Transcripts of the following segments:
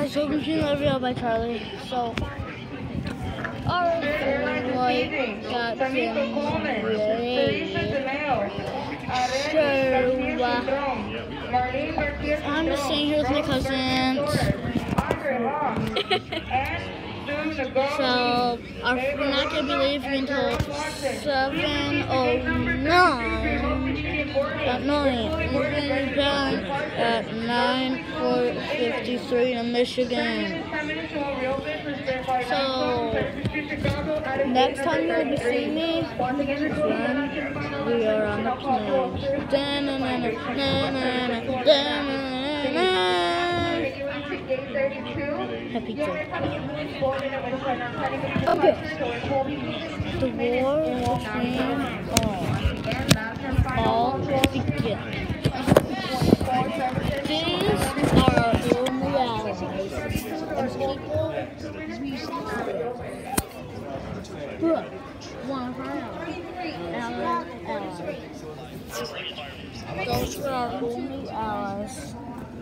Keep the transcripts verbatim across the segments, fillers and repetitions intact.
guys, welcome to another video by Charlie. So, our flight got delayed. So, uh, I'm just staying here with my cousins. So, our, we're not going to be leaving until seven oh nine at night. We're going to be back at nine fifty-three in Michigan. So, next time you'll be seeing me is when we are on the plane. Happy day. Okay. The war between all begin. These are our only allies. There's people. Look, one of our allies. Allies. Those are our only allies.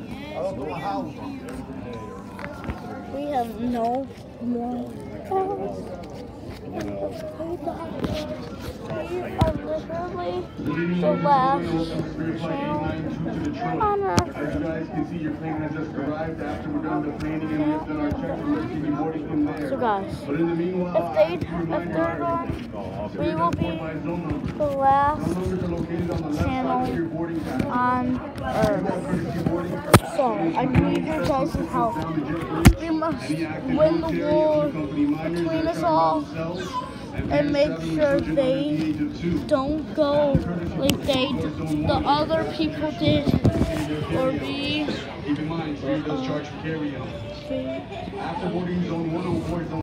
We have no more allies. We are literally the last channel on Earth. As you guys can see, your plane has just arrived after we're done the planning and we've done our checks. We're going to be boarding from there. So guys, but in the meanwhile, if they if they're gone, we will be the last channel on Earth. So I need your guys' help. We must win the war between us all and make sure they don't go like they the other people did, or be keep in mind, Siri does charge for carry-on. After boarding zone one oh